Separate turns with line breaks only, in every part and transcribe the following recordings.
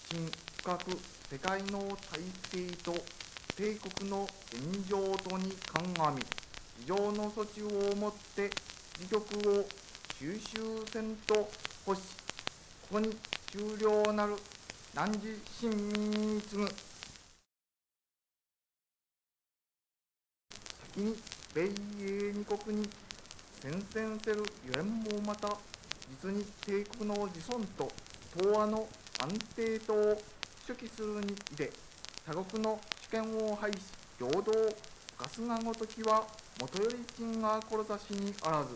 真深く世界の体制と帝国の現状とに鑑み、非常の措置をもって自局を収集せんと欲し、ここに終了なる汝臣民に次ぐ。先に米英二国に宣戦せるゆえんもまた、実に帝国の自尊と東亜の安定とを初期するにいで、他国の主権を廃し、平等を犯すがごときは、もとより陳が志にあらず。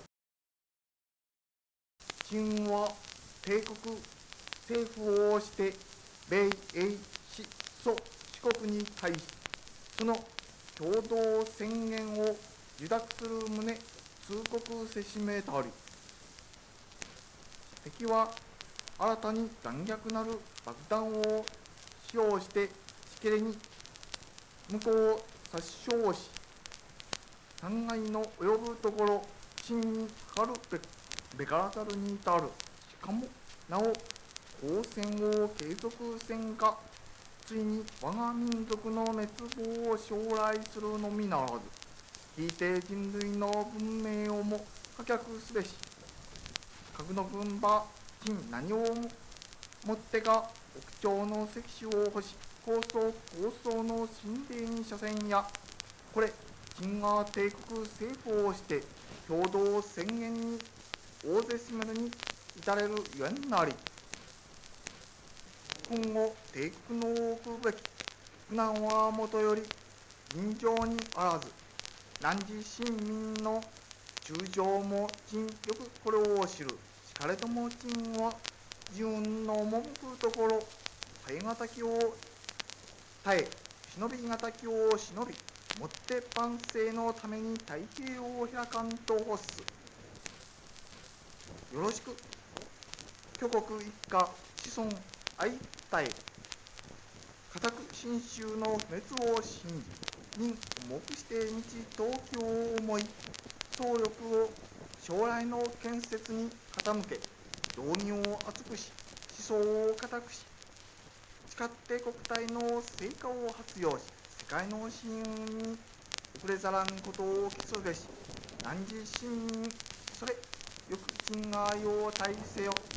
陳は帝国政府をして、米英四蘇四国に対し、その共同宣言を受諾する旨、通告せしめたり、敵は新たに残虐なる爆弾を使用してしけれに向こうを殺傷し、残骸の及ぶところ真にかかるべからざるに至る。しかもなお交戦を継続せんか、ついに我が民族の滅亡を将来するのみならず、ひいて人類の文明をも破却すべし。核の軍馬陳何をもってか北朝の石種を欲し、構想の神霊に車線や、これ陳が帝国政府をして共同宣言に大勢しめるに至れるゆえんなり。今後帝国の置くべき苦難はもとより尋常にあらず、汝臣民の中将も陳よくこれを知る。しかれとも陳は自運の赴くところ、耐え難きを耐え、忍び難きを忍び、もって万世のために太平を開かんと欲す。よろしく。挙国一家子孫相対え、固く信州の不滅を信じ、任重くして日東京を思い、総力を将来の建設に傾け、道義を厚くし、思想を固くし、誓って国体の成果を発揚し、世界の信運に遅れざらんことを期すべし。汝臣民、それよく陳が用体せよ。